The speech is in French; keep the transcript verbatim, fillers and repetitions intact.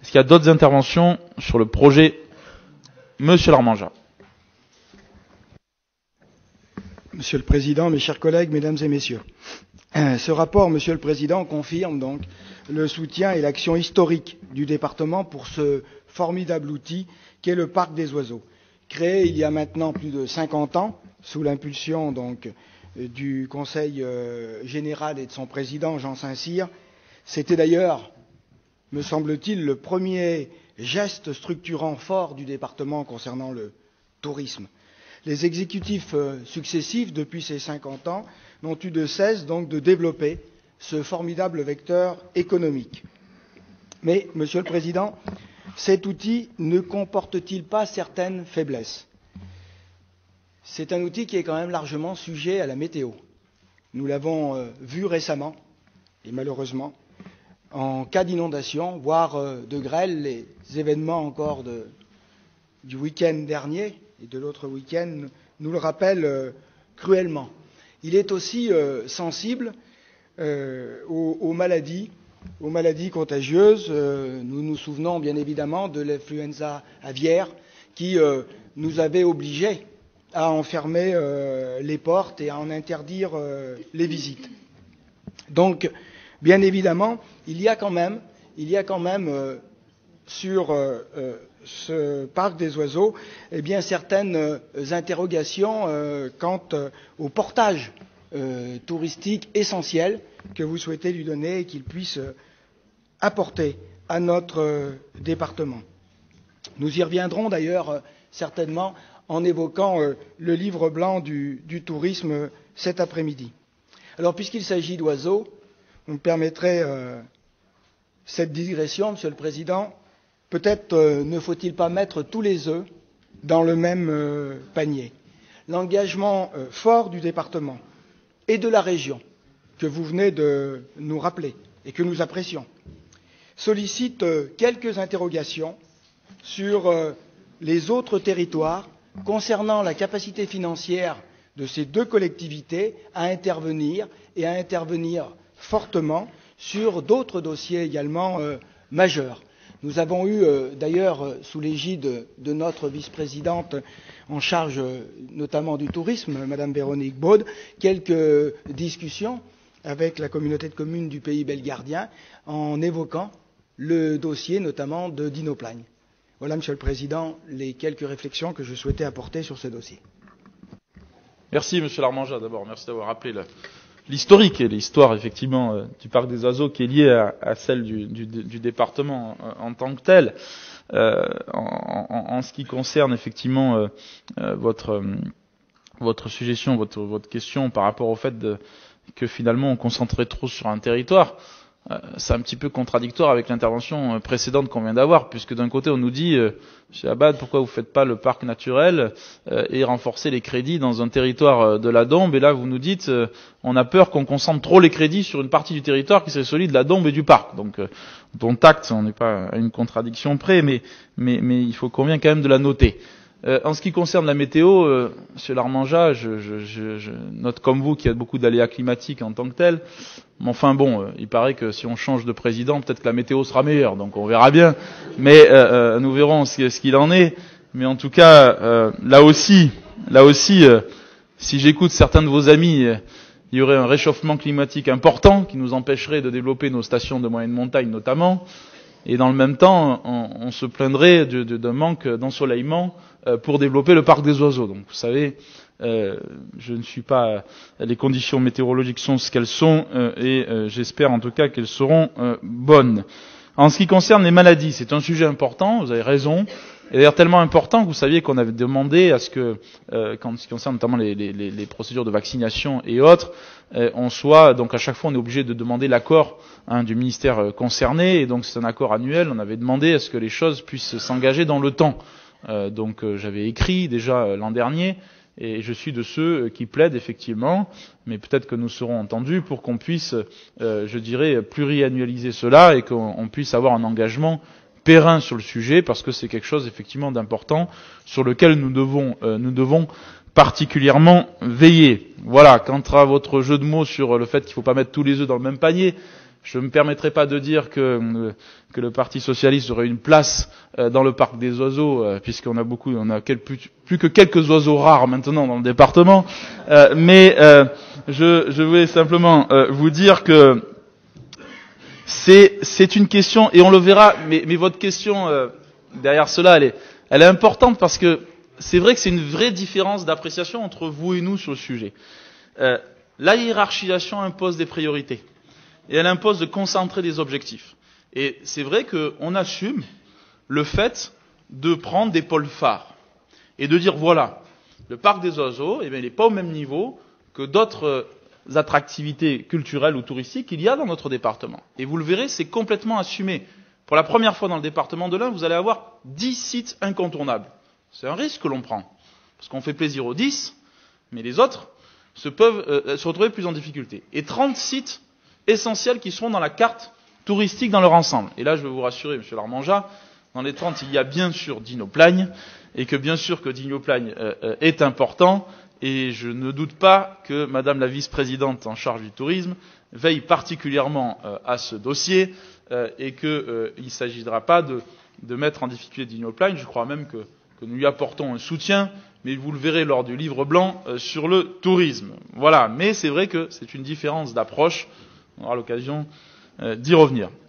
Est-ce qu'il y a d'autres interventions sur le projet? Monsieur Larmangia. Monsieur le Président, mes chers collègues, Mesdames et Messieurs, ce rapport, Monsieur le Président, confirme donc le soutien et l'action historique du département pour ce formidable outil qu'est le Parc des Oiseaux. Créé il y a maintenant plus de cinquante ans, sous l'impulsion donc du Conseil général et de son président Jean Saint-Cyr, c'était d'ailleurs, me semble-t-il, le premier geste structurant fort du département concernant le tourisme. Les exécutifs successifs, depuis ces cinquante ans, n'ont eu de cesse donc de développer ce formidable vecteur économique. Mais, Monsieur le Président, cet outil ne comporte-t-il pas certaines faiblesses? C'est un outil qui est quand même largement sujet à la météo. Nous l'avons vu récemment, et malheureusement, en cas d'inondation, voire de grêle, les événements encore de, du week-end dernier et de l'autre week-end nous le rappellent euh, cruellement. Il est aussi euh, sensible euh, aux, aux maladies, aux maladies contagieuses. Euh, nous nous souvenons bien évidemment de l'influenza aviaire qui euh, nous avait obligés à enfermer euh, les portes et à en interdire euh, les visites. Donc, bien évidemment, il y a quand même, il y a quand même euh, sur euh, euh, ce parc des oiseaux, eh bien, certaines euh, interrogations euh, quant euh, au portage euh, touristique essentiel que vous souhaitez lui donner et qu'il puisse euh, apporter à notre euh, département. Nous y reviendrons d'ailleurs euh, certainement en évoquant euh, le livre blanc du, du tourisme euh, cet après-midi. Alors, puisqu'il s'agit d'oiseaux, vous me permettrez euh, cette digression, Monsieur le Président. Peut-être euh, ne faut-il pas mettre tous les œufs dans le même euh, panier. L'engagement euh, fort du département et de la région, que vous venez de nous rappeler et que nous apprécions, sollicite euh, quelques interrogations sur euh, les autres territoires concernant la capacité financière de ces deux collectivités à intervenir et à intervenir fortement sur d'autres dossiers également euh, majeurs. Nous avons eu euh, d'ailleurs euh, sous l'égide de notre vice-présidente en charge euh, notamment du tourisme, Madame Véronique Baud, quelques discussions avec la communauté de communes du Pays belgardien en évoquant le dossier notamment de Dinoplagne. Voilà, Monsieur le Président, les quelques réflexions que je souhaitais apporter sur ce dossier. Merci, Monsieur Larmangia, d'abord. Merci d'avoir rappelé le... l'historique et l'histoire effectivement euh, du parc des oiseaux qui est liée à, à celle du, du, du département en, en tant que tel. Euh, en, en, en ce qui concerne effectivement euh, euh, votre euh, votre suggestion, votre votre question par rapport au fait de, que finalement on concentrait trop sur un territoire, euh, c'est un petit peu contradictoire avec l'intervention précédente qu'on vient d'avoir, puisque d'un côté on nous dit euh, Monsieur Abad, pourquoi vous ne faites pas le parc naturel euh, et renforcer les crédits dans un territoire euh, de la Dombe, et là vous nous dites euh, on a peur qu'on concentre trop les crédits sur une partie du territoire qui serait celui de la Dombe et du parc. Donc euh, dont acte, on n'est pas à une contradiction près, mais, mais, mais il faut convient quand même de la noter. Euh, en ce qui concerne la météo, euh, Monsieur Larmangia, je, je, je, je note comme vous qu'il y a beaucoup d'aléas climatiques en tant que tels. Mais enfin bon, euh, il paraît que si on change de président, peut-être que la météo sera meilleure, donc on verra bien. Mais euh, euh, nous verrons ce, ce qu'il en est. Mais en tout cas, euh, là aussi, là aussi, euh, si j'écoute certains de vos amis, euh, il y aurait un réchauffement climatique important qui nous empêcherait de développer nos stations de moyenne montagne notamment. Et dans le même temps, on, on se plaindrait de, de, d'un manque d'ensoleillement euh, pour développer le parc des oiseaux. Donc, vous savez, euh, je ne suis pas. Les conditions météorologiques sont ce qu'elles sont, euh, et euh, j'espère en tout cas qu'elles seront euh, bonnes. En ce qui concerne les maladies, c'est un sujet important. Vous avez raison. Et d'ailleurs tellement important que vous saviez qu'on avait demandé à ce que, euh, quand, en ce qui concerne notamment les, les, les procédures de vaccination et autres, euh, on soit, donc à chaque fois on est obligé de demander l'accord hein, du ministère euh, concerné, et donc c'est un accord annuel. On avait demandé à ce que les choses puissent s'engager dans le temps. Euh, donc euh, j'avais écrit déjà euh, l'an dernier, et je suis de ceux euh, qui plaident effectivement, mais peut-être que nous serons entendus pour qu'on puisse, euh, je dirais, pluriannualiser cela et qu'on on puisse avoir un engagement périn sur le sujet, parce que c'est quelque chose effectivement d'important sur lequel nous devons euh, nous devons particulièrement veiller. Voilà. Quant à votre jeu de mots sur le fait qu'il ne faut pas mettre tous les œufs dans le même panier, Je ne me permettrai pas de dire que, euh, que le Parti socialiste aurait une place euh, dans le parc des oiseaux, euh, puisqu'on a beaucoup, on a quel, plus, plus que quelques oiseaux rares maintenant dans le département. Euh, mais euh, je, je voulais simplement euh, vous dire que c'est, c'est une question, et on le verra. Mais, mais votre question euh, derrière cela, elle est, elle est importante parce que c'est vrai que c'est une vraie différence d'appréciation entre vous et nous sur le sujet. Euh, la hiérarchisation impose des priorités. Et elle impose de concentrer des objectifs. Et c'est vrai qu'on assume le fait de prendre des pôles phares. Et de dire, voilà, le parc des oiseaux, eh bien, il n'est pas au même niveau que d'autres attractivités culturelles ou touristiques qu'il y a dans notre département. Et vous le verrez, c'est complètement assumé. Pour la première fois dans le département de l'Ain, vous allez avoir dix sites incontournables. C'est un risque que l'on prend. Parce qu'on fait plaisir aux dix, mais les autres se peuvent euh, se retrouver plus en difficulté. Et trente sites essentiels qui seront dans la carte touristique dans leur ensemble. Et là, je veux vous rassurer, Monsieur Larmanjat, dans les trente, il y a bien sûr Dino-Plagne, et que bien sûr que Dino-Plagne euh, euh, est important, et je ne doute pas que Madame la vice-présidente en charge du tourisme veille particulièrement euh, à ce dossier, euh, et qu'il euh, ne s'agira pas de, de mettre en difficulté Dino-Plagne. Je crois même que, que nous lui apportons un soutien, mais vous le verrez lors du livre blanc euh, sur le tourisme. Voilà, mais c'est vrai que c'est une différence d'approche. On aura l'occasion euh, d'y revenir.